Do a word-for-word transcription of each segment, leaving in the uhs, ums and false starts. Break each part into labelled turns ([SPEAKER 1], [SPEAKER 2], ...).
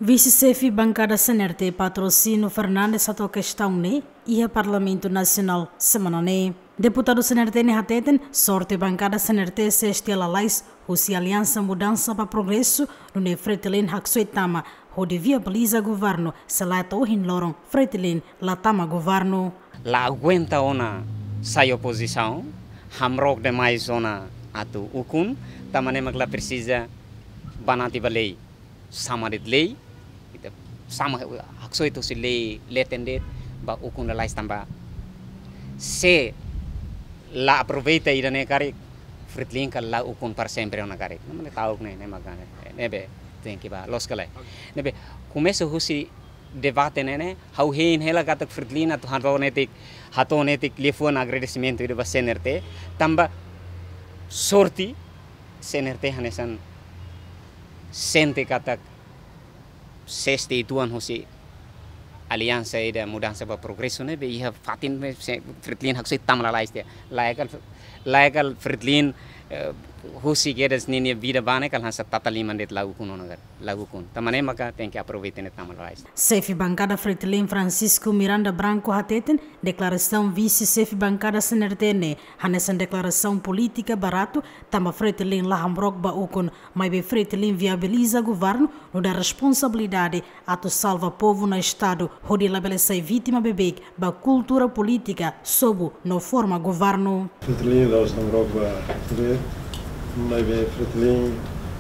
[SPEAKER 1] Vice-chefe bancada C N R T patrocínio Fernandes ato questão ne e a Parlamento Nacional semana ne. Deputado C N R T ne hateten sorte bancada C N R T se estela lais se aliança mudança para progresso no ne fretilin haksuetama ho de viabiliza governo se lá to hin loron fretilin latama governo.
[SPEAKER 2] La aguenta ona sai oposição hamrok demais ona atu ukun tamane magla precisa banati balei samarit lei sama hakso itu si lei letender ba ukun la lais tamba se la aproveita irane kari fritlin kal la ukun par sempre ona kari namane tauk ne ne magane nebe tem que ba los kale nebe começa husi debate nene hau hein hela gatak fritlin atu hatonetik hatonetik telefone agradecimento ida ba C N R T tamba sorti C N R T hanesan sente katak seste ituan hosi aliança ida mudança para progresso ne be iha fatin fritlin hakse tamla laiste laikal laikal fritlin hosi gedas nini vida bane kal hansa tataliman det lagu kun onagar lagu kun tamane maka tem que aproveitar net tamla laiste
[SPEAKER 1] chefe bancada fritlin Francisco Miranda Branco hateten declaração vice-chefe bancada C N R T ne hanesan declaração política barato tama fritlin lahambrok ba ukun mai be fritlin viabiliza governo no da responsabilidade ato salva povo no estado hodi labelesai vítima bebek ba cultura política sobo no forma governo
[SPEAKER 3] fritlin da lahambrok ba poder mai be fritlin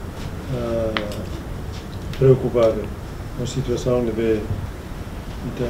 [SPEAKER 3] preocupado com a situação de da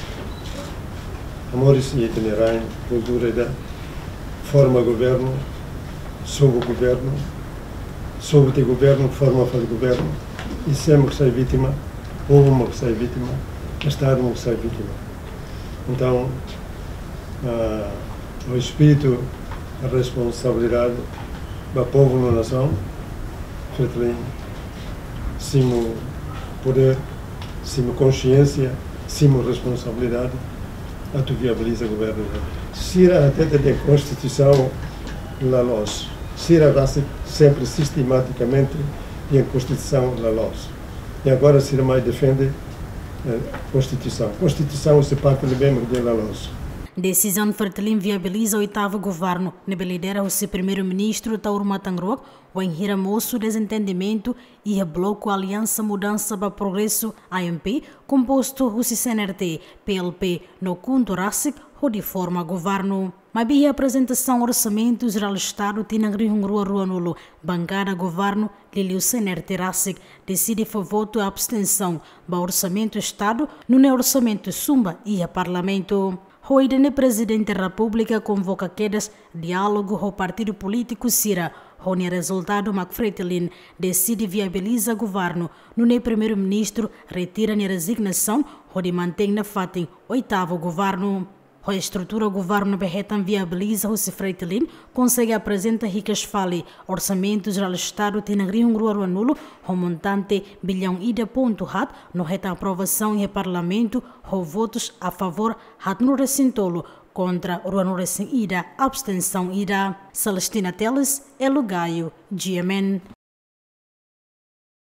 [SPEAKER 3] amores e itinerário, cultura da forma governo, sob o governo, sob o governo, forma de governo, e sempre que sai vítima, povo que sai vítima, Estado que sai vítima. Então, uh, o espírito, a responsabilidade do povo na nação, feito simo poder, simo consciência, simo responsabilidade, a tu viabiliza o governo. Se a até da Constituição la luz, se a sempre sistematicamente e a Constituição la luz. E agora se mais defende a Constituição. Constituição se parte do bem de la luz.
[SPEAKER 1] Decisão Fertilin viabiliza o oitavo governo. Nebe lidera o seu primeiro-ministro Tauro Matangroak, o enhira moço desentendimento e o bloco Aliança Mudança para Progresso A M P, composto o C N R T, P L P, no Kunto Rassik, ou de forma governo. Mas a apresentação orçamento geral Estado tinha rua rua nulo, bancada governo, lili o C N R T Rassik, decide for voto a abstenção, ba orçamento Estado, não é orçamento Sumba e a Parlamento. O idene presidente da República convoca quedas diálogo ao partido político Sira. O resultado Macfretilin decide viabiliza governo. No ne primeiro-ministro retira a resignação ou de mantém na fatem oitavo governo. A estrutura do governo berretan viabiliza o Fretilin consegue apresentar ricas fali orçamento geral Estado tem um grua nulo o montante bilhão ida ponto hat no reta aprovação em parlamento o votos a favor hat no recintolo contra o no recin ida abstenção ida Celestina Teles Elugaio G M N